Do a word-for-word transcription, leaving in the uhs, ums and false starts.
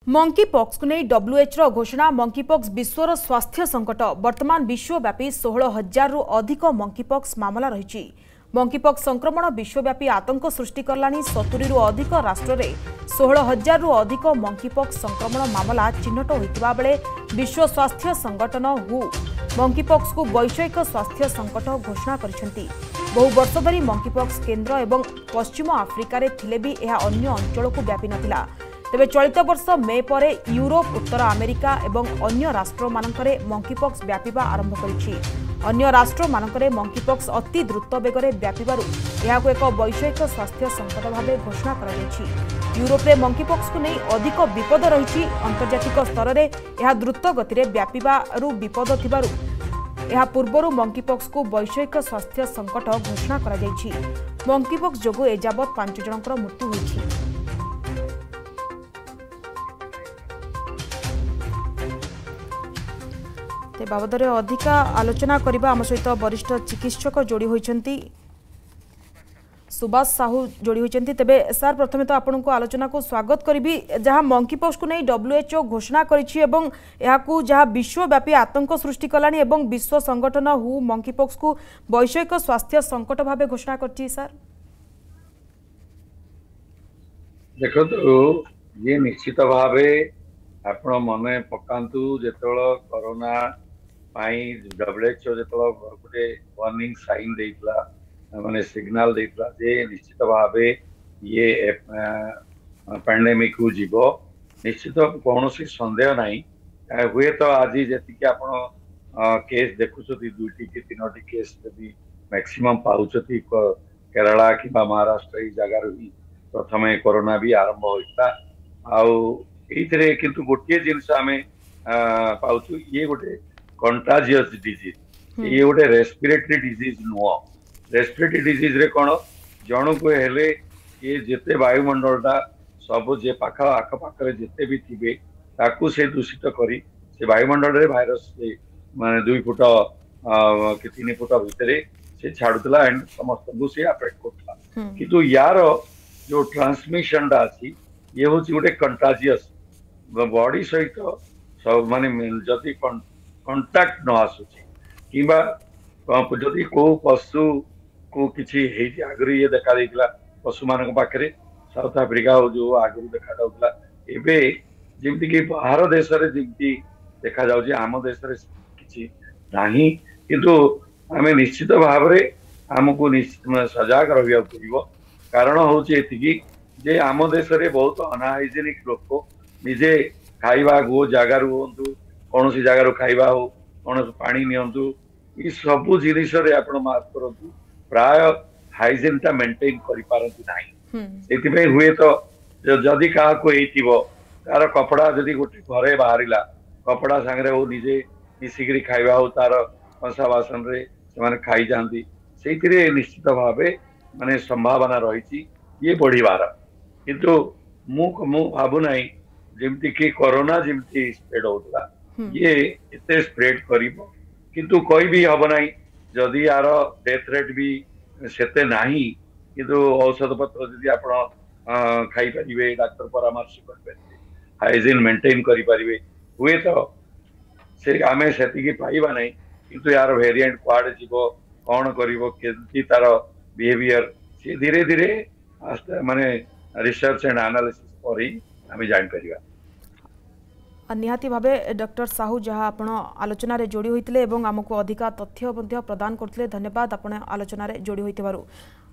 Monkey pox को नहीं WHO घोषणा। मंकी पॉक्स विश्वर स्वास्थ्य संकट। वर्तमान विश्वव्यापी सोलह हजार रु अधिक मंकी पॉक्स मामला रही। मंकी पॉक्स संक्रमण विश्वव्यापी आतंक सृष्टि करलानी। सतुरी रु अधिक राष्ट्र में सोलह हजार रु अधिक मंकी पॉक्स संक्रमण मामला चिन्हट होता बेले विश्व स्वास्थ्य संगठन हु मंकी पॉक्स को वैश्विक स्वास्थ्य संकट घोषणा करछंती। बहु वर्ष धरी मंकी पॉक्स केंद्र एवं पश्चिम आफ्रिका रे थिले भी यह अन्य अंचल को व्यापी नथिला। तेबे चलित वर्ष मे परे यूरोप, उत्तर अमेरिका एवं अन्य राष्ट्र मानकरे मंकी पॉक्स व्यापीबा आरंभ करिछि। अन्य राष्ट्र मानकरे मंकी पॉक्स अति द्रुत बेगरे व्यापीबारु एहाको एक वैश्विक स्वास्थ्य संकट भावे घोषणा करा जायछि। यूरोप रे मंकी पॉक्स को नहीं अधिक विपद रहिछि। अंतर्जातिक स्तर रे एहा द्रुत गति रे व्यापीबारु विपद थिबारु एहा पूर्वरु मंकी पॉक्स को वैश्विक स्वास्थ्य संकट घोषणा करा जायछि। मंकी पॉक्स जोगु एजाबत पांच जनकर मृत्यु होइछि। ते बाबद अधिक आलोचना करबा आम सहित वरिष्ठ चिकित्सक जोड़ी होइछंती सुभाष साहू जोड़ी होइछंती। तेबे सर प्रथमे तो आपन को आलोचना को स्वागत करी। जहां मंकी पॉक्स को नहीं डब्ल्यूएचओ घोषणा करिछि एवं एहाकू जहां विश्वव्यापी आतंक सृष्टि कलानी एवं विश्व संगठन हु मंकी पॉक्स को वैश्विक स्वास्थ्य संकट भावे घोषणा करछि। सर देखो तो ये निश्चित भावे आपण मने पकांतु जेतळ कोरोना पाई डब्ल्यूएचओ जेतळ गोटे वार्निंग साइन देइतला माने सिग्नल देइतला जे निश्चित भावे ये पैंडेमिक को जीवो निश्चित कौनसी संदेह नहीं। हुए तो आज जी आप केस देखुछती दुईटी कि तीनोटी केस जदि मैक्सिमम पाउछती केरला कि महाराष्ट्र ये जगार ही प्रथम कोरोना भी आरंभ होता आउे किंतु गोटे जिनस आम पाउछु ये गोटे कंटाजियस डिजीज ये गोटे रेस्पिरेटरी डिजीज नुह। रेस्पिरेटरी डिजीज रे कौन जन को हेले ये जेते वायुमंडलटा सब जे पाख आख पाखे जेते भी थिबे ताकू से दूषित करी से वायुमंडल रे वायरस माने दुई फुट कि तीन फुट भितर से छाड़ुला एंड समस्त को से अफेक्ट करता किंतु यार जो ट्रांसमिशन टा अछि ये हूँ गोटे कंटाजियस बॉडी सहित सब माने जदि कंटाक्ट न आसुची किबा जदि को पशु को किसी आगु ये देखा देला पशु मान पाखे साउथ आफ्रिका जो आगु देखा जाऊला एबे जेमती कि बाहर देश रे जेमती देखा जाउची आम देश रे किछि नाही किंतु आमे निश्चित भाव रे हमको निश्चित सजग रहिया पड़िबो। कारण होची एतिकी जे आम देश रे बहुत अनहाइजेनिक लोक निजे खाइबा गो जगार हूँ कौन सी जगार खाइबा हो कौन पानी नियंतु ये सबू जिनिस आपण मार्क करतु प्राय हाइजीन टा मेंटेन करि पारंती नाही। एति हुए तो जदि क्या तार कपड़ा जदि गोटे घरे बाहरिला कपड़ा सांगे हो निजे मिसिकी खाइबा हो तार कंसा बासन रे से खाई जाती से निश्चित भावे माने संभावना रही ये बढ़िबार किंतु मु मु भाबु नाही जेमती कि कोरोना जेमती स्प्रेड होता ये एते स्प्रेड करिवो किंतु कोई भी हब नाही जदि यार डेथ रेट भी सेते नाही किंतु औषध पत्र जदि आपण खाई परिबे डॉक्टर परामर्श कर परिबे हाइजीन मेंटेन करि परिबे हुए तो से आमे सेति की पाइबा नाही किंतु यार वेरिएंट क्वाड जीवो कौन करिवो केति तार बिहेवियर से धीरे धीरे माने रिसर्च एंड एनालिसिस पर ही आमे जान परिबा। निहाती भावे डॉक्टर साहू जहाँ आपण आलोचना रे जोड़ी होइतिले एवं आमको अधिका तथ्य प्रदान करथिले धन्यवाद आपण आलोचना रे जोड़ी होइतिबारु।